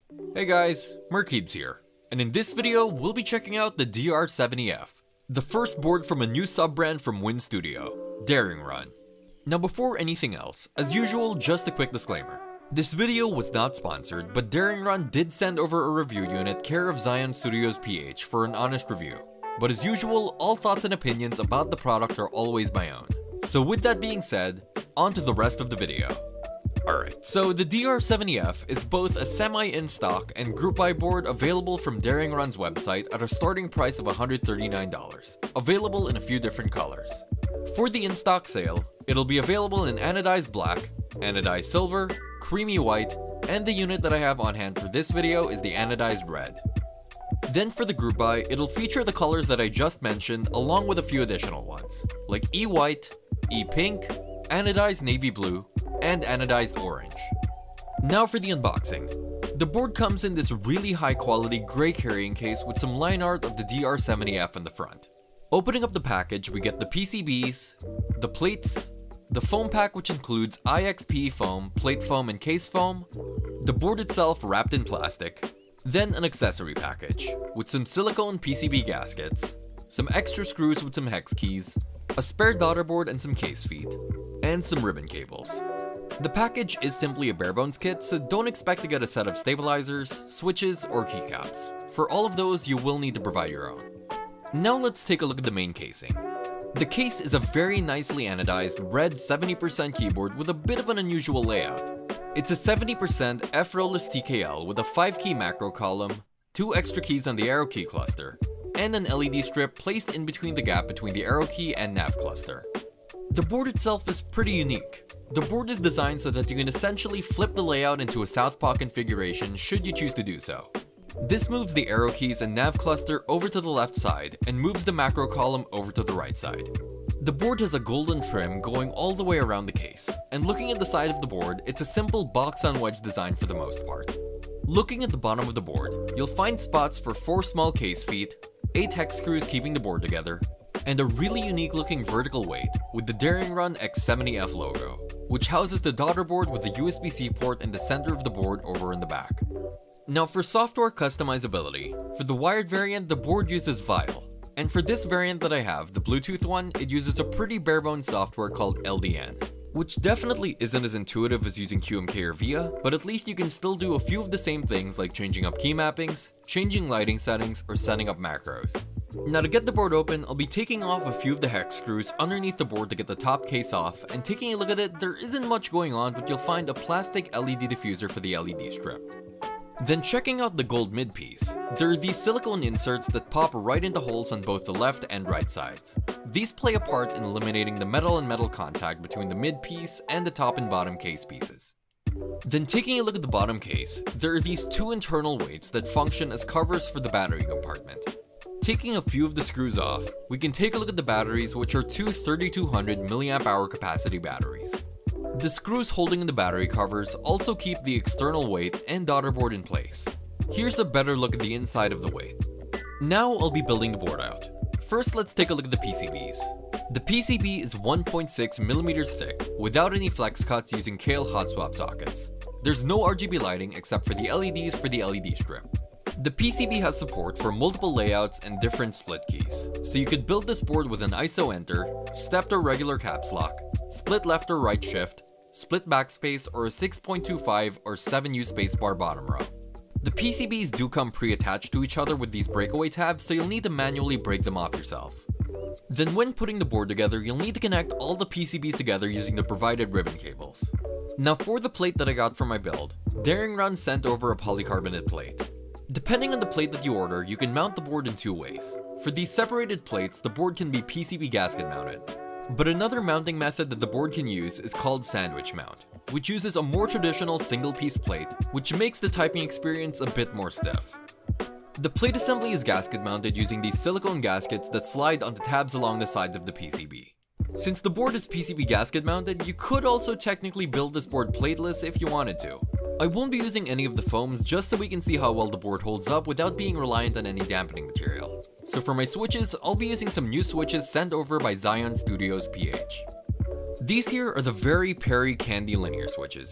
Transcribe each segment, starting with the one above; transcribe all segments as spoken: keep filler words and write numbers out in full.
Hey guys, Merkeebs here, and in this video we'll be checking out the D R seventy F, the first board from a new sub-brand from Win Studio, Daring Run. Now before anything else, as usual, just a quick disclaimer. This video was not sponsored, but Daring Run did send over a review unit care of Zion Studios P H for an honest review. But as usual, all thoughts and opinions about the product are always my own. So with that being said, on to the rest of the video. Alright, so the D R seventy F is both a semi-in-stock and group buy board available from Daring Run's website at a starting price of one hundred thirty-nine dollars, available in a few different colors. For the in-stock sale, it'll be available in anodized black, anodized silver, creamy white, and the unit that I have on hand for this video is the anodized red. Then for the group buy, it'll feature the colors that I just mentioned along with a few additional ones, like E-white, E-pink, anodized navy blue, and anodized orange. Now for the unboxing. The board comes in this really high quality gray carrying case with some line art of the D R seventy F on the front. Opening up the package, we get the P C Bs, the plates, the foam pack which includes I X P foam, plate foam, and case foam, the board itself wrapped in plastic, then an accessory package with some silicone P C B gaskets, some extra screws with some hex keys, a spare daughter board and some case feet, and some ribbon cables. The package is simply a barebones kit, so don't expect to get a set of stabilizers, switches, or keycaps. For all of those, you will need to provide your own. Now let's take a look at the main casing. The case is a very nicely anodized red seventy percent keyboard with a bit of an unusual layout. It's a seventy percent F-Rolless T K L with a five key macro column, two extra keys on the arrow key cluster, and an L E D strip placed in between the gap between the arrow key and nav cluster. The board itself is pretty unique. The board is designed so that you can essentially flip the layout into a southpaw configuration should you choose to do so. This moves the arrow keys and nav cluster over to the left side and moves the macro column over to the right side. The board has a golden trim going all the way around the case, and looking at the side of the board, it's a simple box-on wedge design for the most part. Looking at the bottom of the board, you'll find spots for four small case feet, eight hex screws keeping the board together, and a really unique looking vertical weight with the Daring Run X seventy F logo, which houses the daughter board with the U S B C port in the center of the board over in the back. Now for software customizability, for the wired variant the board uses Vial, and for this variant that I have, the Bluetooth one, it uses a pretty barebones software called L D N, which definitely isn't as intuitive as using Q M K or V I A, but at least you can still do a few of the same things like changing up key mappings, changing lighting settings, or setting up macros. Now to get the board open, I'll be taking off a few of the hex screws underneath the board to get the top case off, and taking a look at it, there isn't much going on, but you'll find a plastic L E D diffuser for the L E D strip. Then checking out the gold mid piece, there are these silicone inserts that pop right into holes on both the left and right sides. These play a part in eliminating the metal and metal contact between the mid piece and the top and bottom case pieces. Then taking a look at the bottom case, there are these two internal weights that function as covers for the battery compartment. Taking a few of the screws off, we can take a look at the batteries, which are two thirty-two hundred milliamp hour capacity batteries. The screws holding in the battery covers also keep the external weight and daughter board in place. Here's a better look at the inside of the weight. Now I'll be building the board out. First, let's take a look at the P C Bs. The P C B is one point six millimeters thick, without any flex cuts using Kailh hot swap sockets. There's no R G B lighting except for the L E Ds for the L E D strip. The P C B has support for multiple layouts and different split keys, so you could build this board with an I S O enter, stepped or regular caps lock, split left or right shift, split backspace, or a six point two five or seven U spacebar bottom row. The P C Bs do come pre-attached to each other with these breakaway tabs, so you'll need to manually break them off yourself. Then when putting the board together, you'll need to connect all the P C Bs together using the provided ribbon cables. Now for the plate that I got for my build, Daring Run sent over a polycarbonate plate. Depending on the plate that you order, you can mount the board in two ways. For these separated plates, the board can be P C B gasket mounted. But another mounting method that the board can use is called sandwich mount, which uses a more traditional single piece plate, which makes the typing experience a bit more stiff. The plate assembly is gasket mounted using these silicone gaskets that slide onto tabs along the sides of the P C B. Since the board is P C B gasket mounted, you could also technically build this board plateless if you wanted to. I won't be using any of the foams just so we can see how well the board holds up without being reliant on any dampening material. So for my switches, I'll be using some new switches sent over by Zion Studios P H. These here are the very Perry Candy linear switches.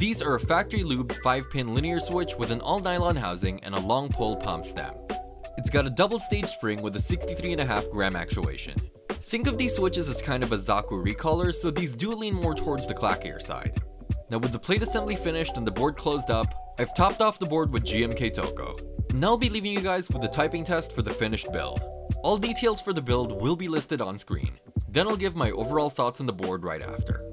These are a factory lubed five pin linear switch with an all nylon housing and a long pole palm stem. It's got a double stage spring with a sixty-three point five gram actuation. Think of these switches as kind of a Zaku recaller, so these do lean more towards the clackier side. Now with the plate assembly finished and the board closed up, I've topped off the board with G M K Toko. Now I'll be leaving you guys with the typing test for the finished build. All details for the build will be listed on screen. Then I'll give my overall thoughts on the board right after.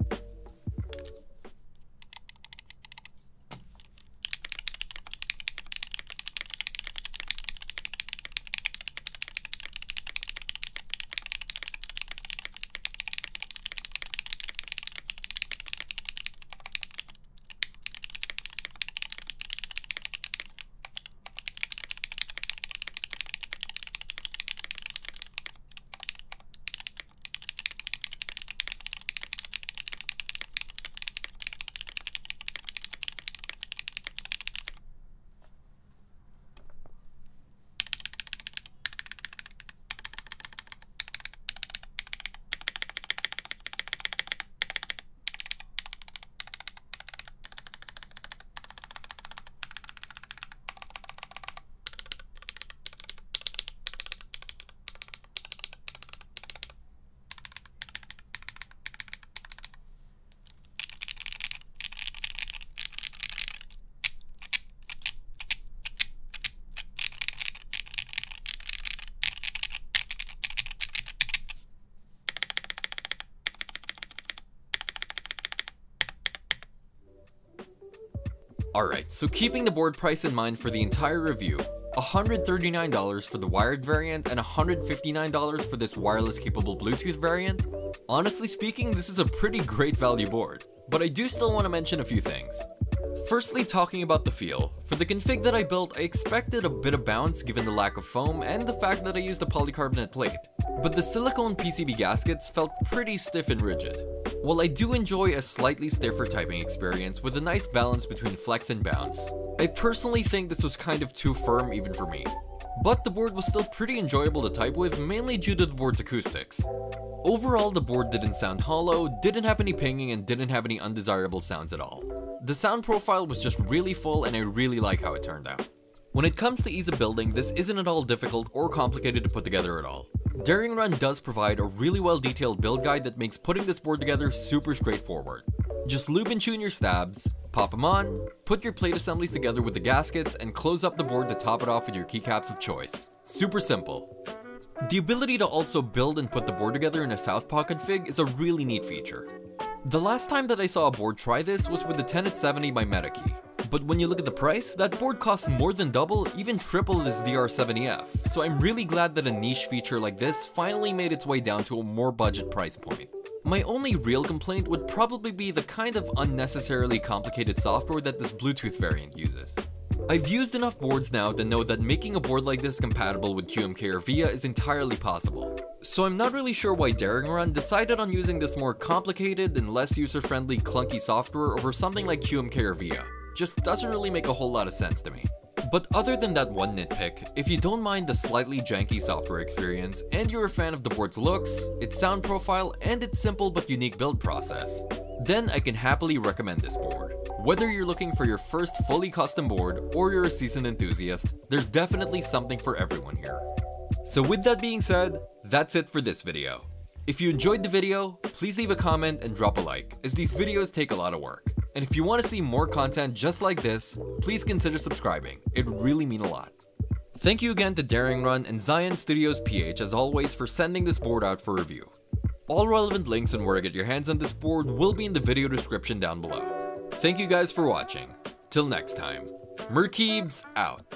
Alright, so keeping the board price in mind for the entire review, one hundred thirty-nine dollars for the wired variant and one hundred fifty-nine dollars for this wireless capable Bluetooth variant. Honestly speaking, this is a pretty great value board, but I do still want to mention a few things. Firstly, talking about the feel. For the config that I built, I expected a bit of bounce given the lack of foam and the fact that I used a polycarbonate plate, but the silicone P C B gaskets felt pretty stiff and rigid. While I do enjoy a slightly stiffer typing experience with a nice balance between flex and bounce, I personally think this was kind of too firm even for me. But the board was still pretty enjoyable to type with, mainly due to the board's acoustics. Overall, the board didn't sound hollow, didn't have any pinging, and didn't have any undesirable sounds at all. The sound profile was just really full and I really like how it turned out. When it comes to ease of building, this isn't at all difficult or complicated to put together at all. Daring Run does provide a really well detailed build guide that makes putting this board together super straightforward. Just lube and tune your stabs, pop them on, put your plate assemblies together with the gaskets, and close up the board to top it off with your keycaps of choice. Super simple. The ability to also build and put the board together in a southpaw config is a really neat feature. The last time that I saw a board try this was with the Tenet seventy by Metakey. But when you look at the price, that board costs more than double, even triple this D R seventy F, so I'm really glad that a niche feature like this finally made its way down to a more budget price point. My only real complaint would probably be the kind of unnecessarily complicated software that this Bluetooth variant uses. I've used enough boards now to know that making a board like this compatible with Q M K or VIA is entirely possible. So I'm not really sure why Daring Run decided on using this more complicated and less user-friendly clunky software over something like Q M K or VIA. Just doesn't really make a whole lot of sense to me. But other than that one nitpick, if you don't mind the slightly janky software experience and you're a fan of the board's looks, its sound profile, and its simple but unique build process, then I can happily recommend this board. Whether you're looking for your first fully custom board or you're a seasoned enthusiast, there's definitely something for everyone here. So with that being said, that's it for this video. If you enjoyed the video, please leave a comment and drop a like, as these videos take a lot of work. And if you want to see more content just like this, please consider subscribing, it would really mean a lot. Thank you again to Daring Run and Zion Studios P H as always for sending this board out for review. All relevant links on where to get your hands on this board will be in the video description down below. Thank you guys for watching. Till next time, Merkeebs out.